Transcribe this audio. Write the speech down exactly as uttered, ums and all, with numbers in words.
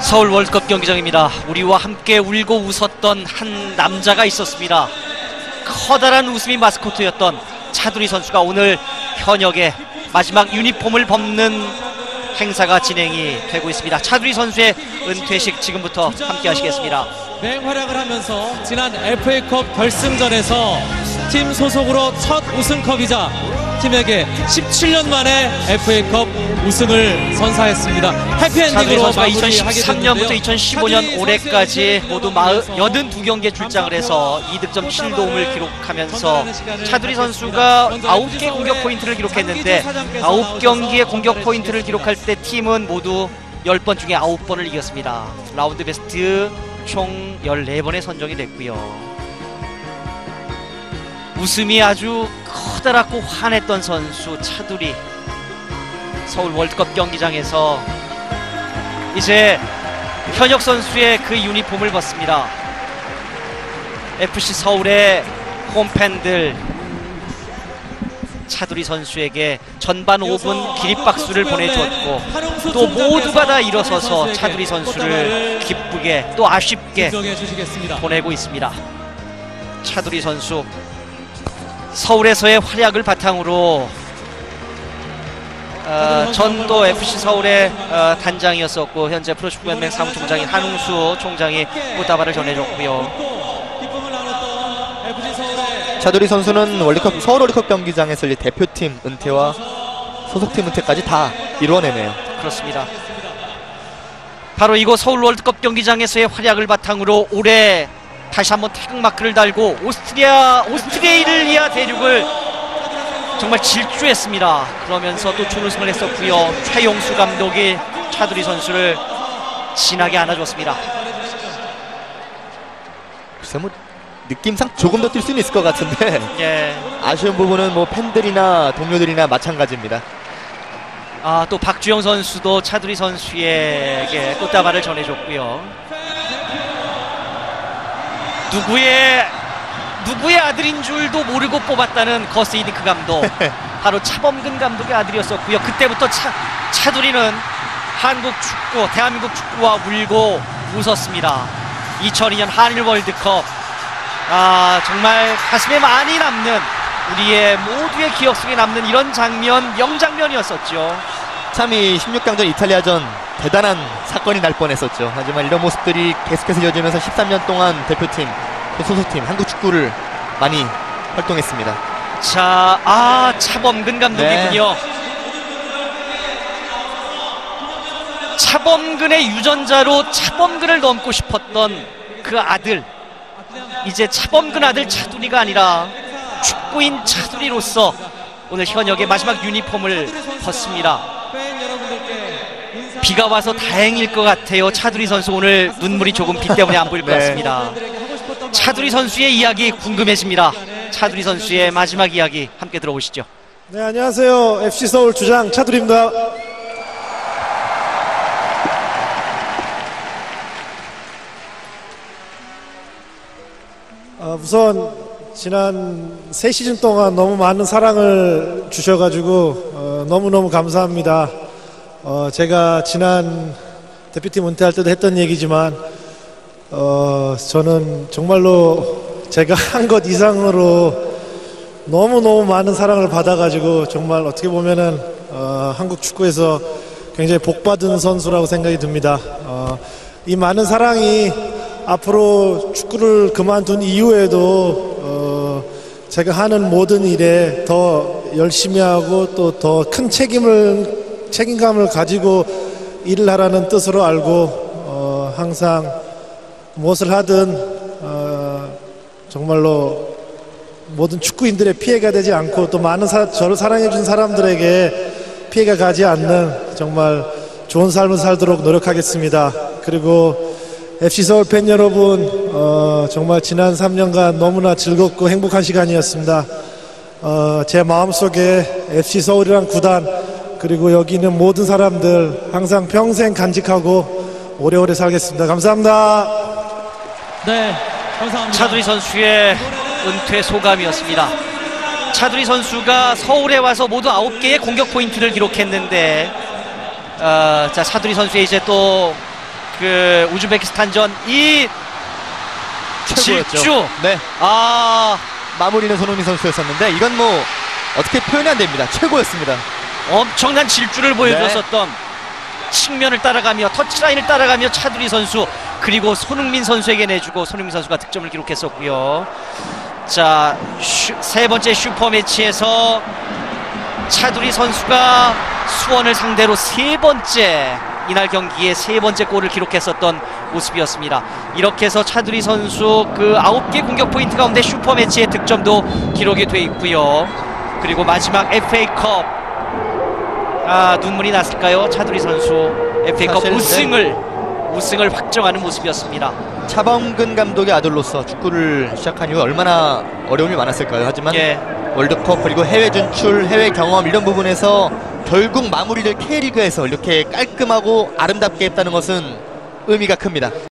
서울 월드컵 경기장입니다. 우리와 함께 울고 웃었던 한 남자가 있었습니다. 커다란 웃음이 마스코트였던 차두리 선수가 오늘 현역의 마지막 유니폼을 벗는 행사가 진행이 되고 있습니다. 차두리 선수의 은퇴식 지금부터 함께 하시겠습니다. 맹활약을 하면서 지난 에프에이컵 결승전에서 팀 소속으로 첫 우승컵이자 팀에게 십칠 년 만에 에프에이컵 우승을 선사했습니다. 해피엔딩으로 마무리하게 이천십삼 년부터 이천십오 년 올해까지 모두 팔십이 경기에 출장을 해서 이 득점 칠 도움을 기록하면서 차두리 선수가 아홉 개 공격 포인트를 기록했는데 아홉 경기의 공격 포인트를 기록할 때 팀은 모두 십 번 중에 아홉 번을 이겼습니다. 라운드 베스트 총 열네 번에 선정이 됐고요. 웃음이 아주 커다랗고 환했던 선수 차두리, 서울 월드컵 경기장에서 이제 현역 선수의 그 유니폼을 벗습니다. 에프씨 서울의 홈팬들 차두리 선수에게 전반 오 분 기립박수를 보내주었고 또 모두가 다 일어서서 차두리 선수를 기쁘게 또 아쉽게 보내고 있습니다. 차두리 선수 서울에서의 활약을 바탕으로 어, 전도 에프씨 서울의 어, 단장이었었고 현재 프로축구연맹 사무총장인 한웅수 총장이 꽃다발을 전해줬고요. 차두리 선수는 월드컵 서울 월드컵 경기장에서 대표팀 은퇴와 소속팀 은퇴까지 다 이루어내네요. 그렇습니다. 바로 이곳 서울 월드컵 경기장에서의 활약을 바탕으로 올해 다시 한번 태극마크를 달고 오스트리아, 오스트레일리아 대륙을 정말 질주했습니다. 그러면서 또 준우승을 했었고요. 최용수 감독이 차두리 선수를 진하게 안아줬습니다. 글쎄 뭐 느낌상 조금 더 뛸 수는 있을 것 같은데 예. 아쉬운 부분은 뭐 팬들이나 동료들이나 마찬가지입니다. 아, 또 박주영 선수도 차두리 선수에게 꽃다발을 전해줬고요. 누구의 누구의 아들인 줄도 모르고 뽑았다는 거스이니크 감독, 바로 차범근 감독의 아들이었었고요. 그때부터 차, 차두리는 한국 축구, 대한민국 축구와 울고 웃었습니다. 이천이 년 한일 월드컵, 아 정말 가슴에 많이 남는, 우리의 모두의 기억 속에 남는 이런 장면, 명장면이었었죠. 참 이 십육 강전 이탈리아전 대단한 사건이 날 뻔했었죠. 하지만 이런 모습들이 계속해서 이어지면서 십삼 년 동안 대표팀, 소속팀, 한국 축구를 많이 활동했습니다. 자, 아 차범근 감독이군요. 네. 차범근의 유전자로 차범근을 넘고 싶었던 그 아들, 이제 차범근 아들 차두리가 아니라 축구인 차두리로서 오늘 현역의 마지막 유니폼을 벗습니다. 비가 와서 다행일 것 같아요. 차두리 선수 오늘 눈물이 조금 비 때문에 안 보일 것 같습니다. 차두리 선수의 이야기 궁금해집니다. 차두리 선수의 마지막 이야기 함께 들어보시죠. 네, 안녕하세요. 에프씨 서울 주장 차두리입니다. 어, 우선 지난 세 시즌 동안 너무 많은 사랑을 주셔가지고 어, 너무너무 감사합니다. 어, 제가 지난 대표팀 은퇴할 때도 했던 얘기지만 어, 저는 정말로 제가 한 것 이상으로 너무너무 많은 사랑을 받아가지고 정말 어떻게 보면은 어, 한국 축구에서 굉장히 복받은 선수라고 생각이 듭니다. 어, 이 많은 사랑이 앞으로 축구를 그만둔 이후에도 어, 제가 하는 모든 일에 더 열심히 하고 또 더 큰 책임을 책임감을 가지고 일을 하라는 뜻으로 알고 어, 항상 무엇을 하든 어, 정말로 모든 축구인들의 피해가 되지 않고 또 많은 사, 저를 사랑해 준 사람들에게 피해가 가지 않는 정말 좋은 삶을 살도록 노력하겠습니다. 그리고 에프씨 서울 팬 여러분, 어, 정말 지난 삼 년간 너무나 즐겁고 행복한 시간이었습니다. 어, 제 마음속에 에프씨 서울이란 구단, 그리고 여기 있는 모든 사람들 항상 평생 간직하고 오래오래 살겠습니다. 감사합니다. 네, 감사합니다. 차두리 선수의 은퇴 소감이었습니다. 차두리 선수가 서울에 와서 모두 아홉 개의 공격 포인트를 기록했는데 어, 자 차두리 선수의 이제 또 그 우즈베키스탄전 이 최고였죠. 질주. 네. 아, 마무리는 손흥민 선수였었는데 이건 뭐 어떻게 표현이 안 됩니다. 최고였습니다. 엄청난 질주를 보여줬었던 측면을 따라가며 터치라인을 따라가며 차두리 선수 그리고 손흥민 선수에게 내주고 손흥민 선수가 득점을 기록했었고요. 자, 슈, 세 번째 슈퍼매치에서 차두리 선수가 수원을 상대로 세 번째 이날 경기에 세 번째 골을 기록했었던 모습이었습니다. 이렇게 해서 차두리 선수 그 아홉 개 공격 포인트 가운데 슈퍼매치의 득점도 기록이 돼 있고요. 그리고 마지막 에프에이컵, 아, 눈물이 났을까요? 차두리 선수 에프에이컵 사실, 우승을 네. 우승을 확정하는 모습이었습니다. 차범근 감독의 아들로서 축구를 시작한 이후 얼마나 어려움이 많았을까요? 하지만 예. 월드컵 그리고 해외 진출, 해외 경험 이런 부분에서 결국 마무리를 K리그에서 이렇게 깔끔하고 아름답게 했다는 것은 의미가 큽니다.